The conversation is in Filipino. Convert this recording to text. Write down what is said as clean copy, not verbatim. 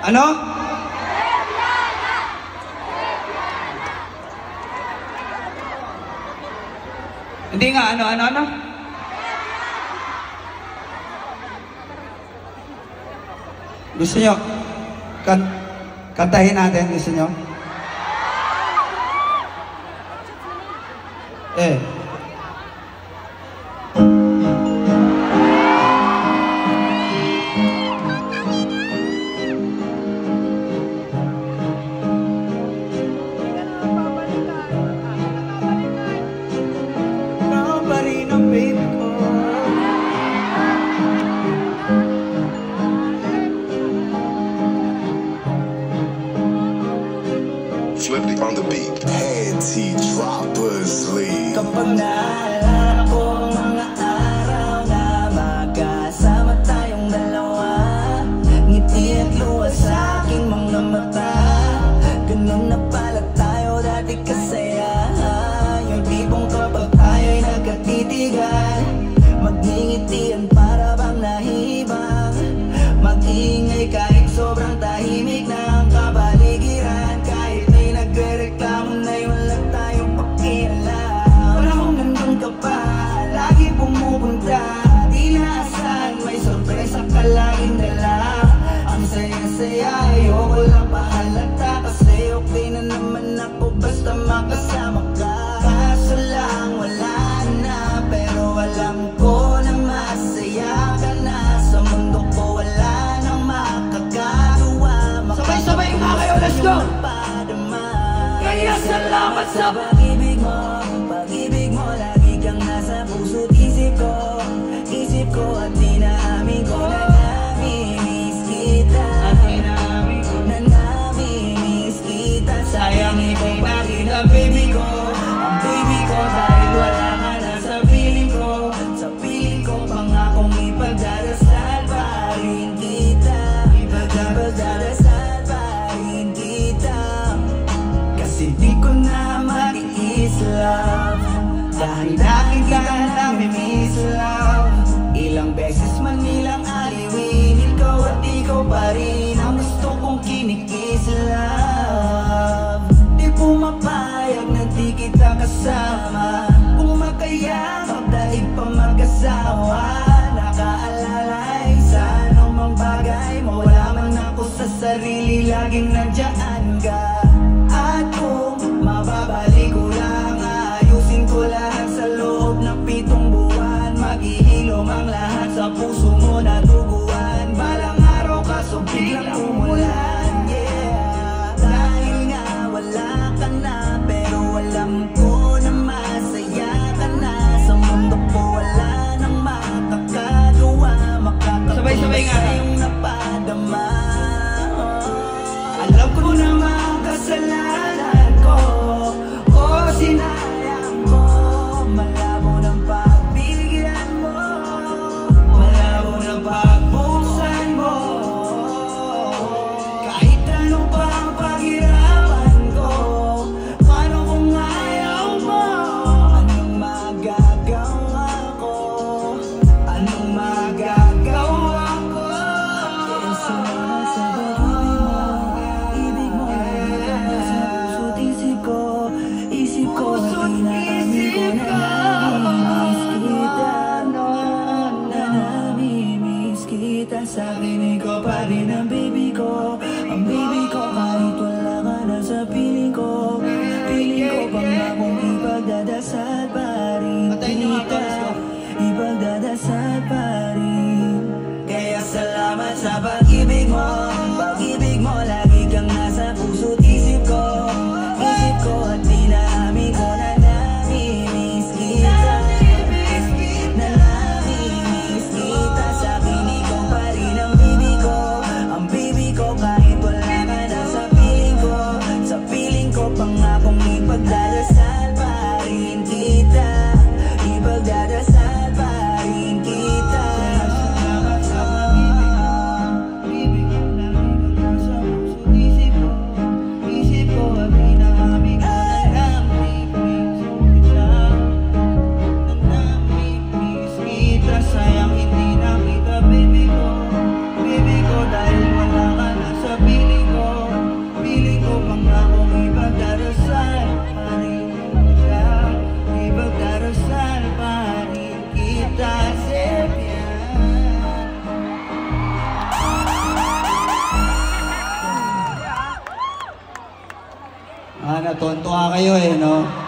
Ano? Hindi nga, ano? Gusto nyo? Kantahin natin, gusto nyo? Flipped on the beat. Anti-droppers league. Kapag naalala ko ang mga araw na magkasama tayong dalawa, ngiti at luha sa aking mga mata. Ganun na pala tayo dati kasaya. Yung tipong kapag tayo'y nagkatitigan, magngingitian para bang nahihibang, mag-iingay kahit sobrang tahimik na ang kabaligiran. Kahit may nagre-reklamo na yun lang tayong pakialam. Parang nandun ka pa, lagi pumupunta, di naasahan may sorpresa ka laging dala. Ang saya-saya, ayoko lang pahalata, kasi okay na naman ako basta makasama ka. Kaso lang wala na, pero alam ko na masaya ka na. Sa mundo ko wala nang makakagawa. Sabay-sabay nga kayo, let's go! Kaya salamat sa pag-ibig mo, lagi kang nasa puso't isip ko at dinaamin ko na namimiss kita. Sayang ikong bakit ang baby ko, dahil wala ka na sa piling ko, pangakong ipagdarasal pa rin kita, ipagdarasal pa rin kita. Kasi di ko na matiis, love, dahil lagi ka namimiss, love. Ilang beses man nilang aliwin, ikaw at ikaw pa rin ang gusto kong kinikis, love. Di pumapayag na di kita kasama, kung makayakap dahil pa magkasawa. Nakaalalay sa anumang bagay, mawala man ako sa sarili, laging nandiyan ka. At kung mababalik ko lang, ayusin ko lahat sa loob ng 7 buwan. Maghihilom ang lahat sa puso mo na duguan. Balang araw kaso biglang umulan, yeah. Dahil nga wala ka na, pero alam ko na masaya ka na. Sa mundo ko wala nang makakagawa, Sabay-sabay nga. yung napadama. Alam ko naman kasalanan ko, o sinayang mo. Malabo ng pagbigyan mo, malabo Natutuwa kayo eh, no?